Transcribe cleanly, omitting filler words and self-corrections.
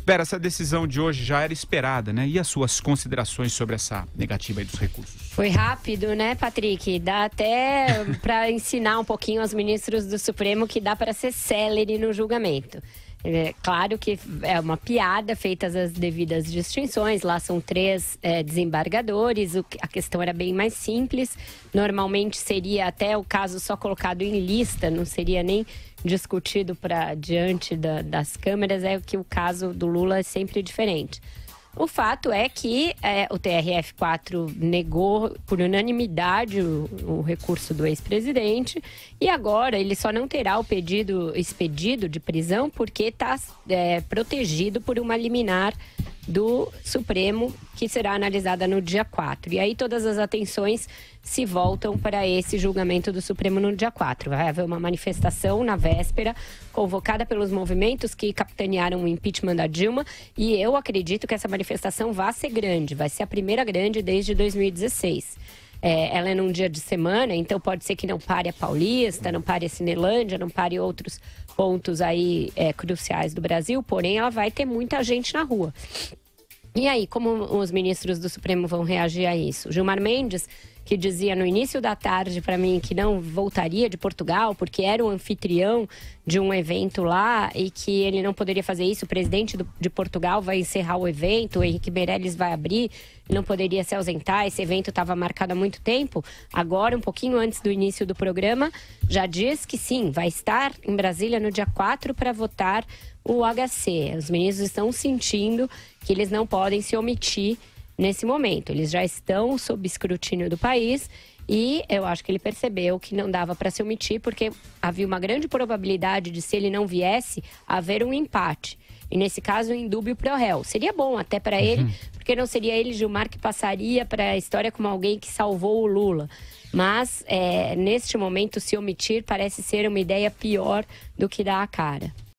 Espera, essa decisão de hoje já era esperada, né? E as suas considerações sobre essa negativa aí dos recursos? Foi rápido, né, Patrick? Dá até para ensinar um pouquinho aos ministros do Supremo que dá para ser célere no julgamento. É claro que é uma piada, feitas as devidas distinções. Lá são 3 desembargadores, a questão era bem mais simples. Normalmente seria até o caso só colocado em lista, não seria nem discutido diante das câmeras. É que o caso do Lula é sempre diferente. O fato é que o TRF4 negou por unanimidade o recurso do ex-presidente e agora ele só não terá o pedido expedido de prisão porque está protegido por uma liminar do Supremo que será analisada no dia 4. E aí todas as atenções se voltam para esse julgamento do Supremo no dia 4. Vai haver uma manifestação na véspera, convocada pelos movimentos que capitanearam o impeachment da Dilma, e eu acredito que essa manifestação vai ser grande, vai ser a primeira grande desde 2016. Ela é num dia de semana, então pode ser que não pare a Paulista, não pare a Cinelândia, não pare outros pontos aí cruciais do Brasil, porém ela vai ter muita gente na rua. E aí, como os ministros do Supremo vão reagir a isso? Gilmar Mendes, que dizia no início da tarde para mim que não voltaria de Portugal porque era o anfitrião de um evento lá e que ele não poderia fazer isso, o presidente de Portugal vai encerrar o evento, o Henrique Meirelles vai abrir, não poderia se ausentar, esse evento estava marcado há muito tempo. Agora, um pouquinho antes do início do programa, já diz que sim, vai estar em Brasília no dia 4 para votar o HC. Os ministros estão sentindo que eles não podem se omitir nesse momento. Eles já estão sob escrutínio do país e eu acho que ele percebeu que não dava para se omitir porque havia uma grande probabilidade de, se ele não viesse, haver um empate. E nesse caso, um indúbio pro réu. Seria bom até para ele, porque não seria ele, Gilmar, que passaria para a história como alguém que salvou o Lula. Mas, neste momento, se omitir parece ser uma ideia pior do que dar a cara.